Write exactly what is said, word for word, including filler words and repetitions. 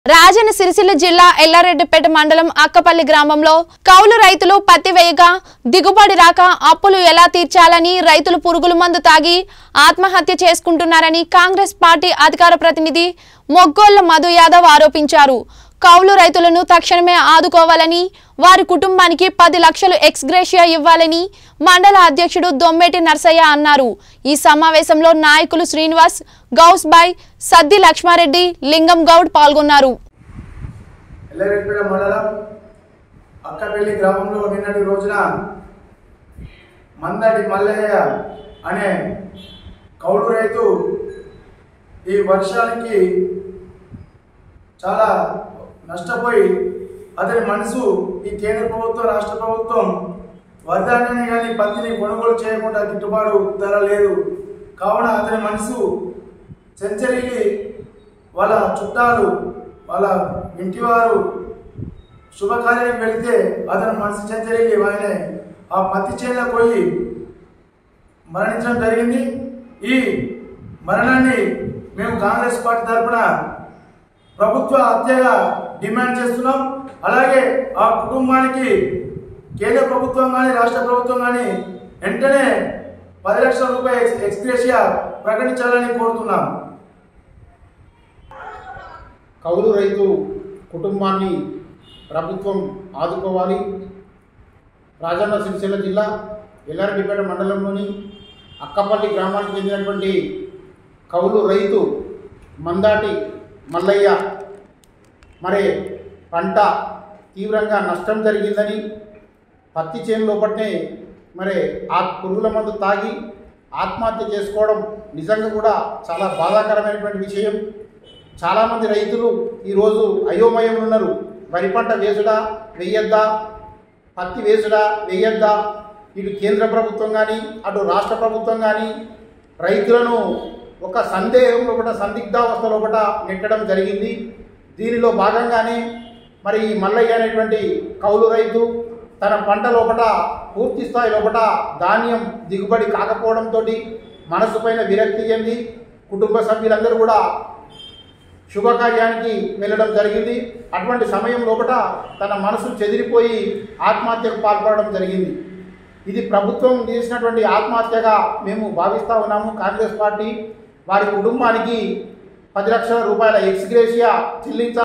రాజన్న సిరిసిల్ల జిల్లా ఎల్లారెడ్డిపేట మండలం అక్కపల్లి గ్రామంలో కౌలు రైతులు పత్తి వేయగా దిగుబడి రాక అప్పులు ఎలా తీర్చాలని రైతులు పురుగుల మందు తాగి ఆత్మహత్య చేసుకుంటున్నారని కాంగ్రెస్ పార్టీ అధికార ప్రతినిధి మొగ్గొల్ల మధు యాదవ్ ఆరోపించారు. కౌలు రైతులను తక్షణమే ఆదుకోవాలని వారి కుటుంబానికి పది లక్షలు ఎక్స్గ్రేషియా ఇవ్వాలని మండల అధ్యక్షుడు దొమ్మేటి నర్సయ్య అన్నారు. ఈ సమావేశంలో నాయకులు శ్రీనివాస్, గౌస్బాయ్, సద్ది లక్ష్మారెడ్డి, లింగం గౌడ్ పాల్గొన్నారు. ఎల్లారెడ్డిపేట మండలం అక్కపల్లి గ్రామంలో నిన్నటి రోజున మందటి మల్లయ్య అనే కౌలు రైతు ఈ వర్షానికి చాలా నష్టపోయి అతని మనసు ఈ కేంద్ర ప్రభుత్వం రాష్ట్ర ప్రభుత్వం వరదాన్ని కానీ పత్తిని కొనుగోలు చేయకుండా గిట్టుబాటు ధర లేదు కావున అతని మనసు సెంచరీకి వాళ్ళ చుట్టాలు వాళ్ళ ఇంటివారు శుభకార్యానికి వెళితే అతని మనసు సెంచరీకి ఆయన ఆ పత్తి చేనులో పోయి మరణించడం జరిగింది. ఈ మరణాన్ని మేము కాంగ్రెస్ పార్టీ తరఫున ప్రభుత్వ హత్యగా డిమాండ్ చేస్తున్నాం. అలాగే ఆ కుటుంబానికి కేంద్ర ప్రభుత్వం కానీ రాష్ట్ర ప్రభుత్వం కానీ వెంటనే పది లక్షల రూపాయల ఎక్స్గ్రేషియా ప్రకటించాలని కోరుతున్నాం. కౌలు రైతు కుటుంబాన్ని ప్రభుత్వం ఆదుకోవాలి. రాజన్న సిరిసిల్ల జిల్లా ఎల్లారెడ్డిపేట మండలంలోని అక్కపల్లి గ్రామానికి చెందినటువంటి కౌలు రైతు మందాటి మల్లయ్య మరి పంట తీవ్రంగా నష్టం జరిగిందని పత్తి చేను లోపట్నే మరి ఆ పురుగుల మందు తాగి ఆత్మహత్య చేసుకోవడం నిజంగా కూడా చాలా బాధాకరమైనటువంటి విషయం. చాలామంది రైతులు ఈరోజు అయోమయంలో ఉన్నారు. వరి పంట వేసుడా వెయ్యొద్దా, పత్తి వేసుడా వెయ్యొద్దా, ఇటు కేంద్ర ప్రభుత్వం కానీ అటు రాష్ట్ర ప్రభుత్వం కానీ రైతులను ఒక సందేహం లోపల సందిగ్ధావస్థ లోపల నెట్టడం జరిగింది. దీనిలో భాగంగానే మరి ఈ మల్లయ్య అనేటువంటి కౌలు రైతు తన పంట లోపల పూర్తి స్థాయి లోపల ధాన్యం దిగుబడి కాకపోవడంతో మనసు పైన విరక్తి చెంది కుటుంబ సభ్యులందరూ కూడా శుభకార్యానికి వెళ్ళడం జరిగింది. అటువంటి సమయం లోపల తన మనసు చెదిరిపోయి ఆత్మహత్యకు పాల్పడడం జరిగింది. ఇది ప్రభుత్వం చేసినటువంటి ఆత్మహత్యగా మేము భావిస్తూ ఉన్నాము. కాంగ్రెస్ పార్టీ వారి కుటుంబానికి పది లక్షల రూపాయల ఎక్స్గ్రేషియా చెల్లించాలి.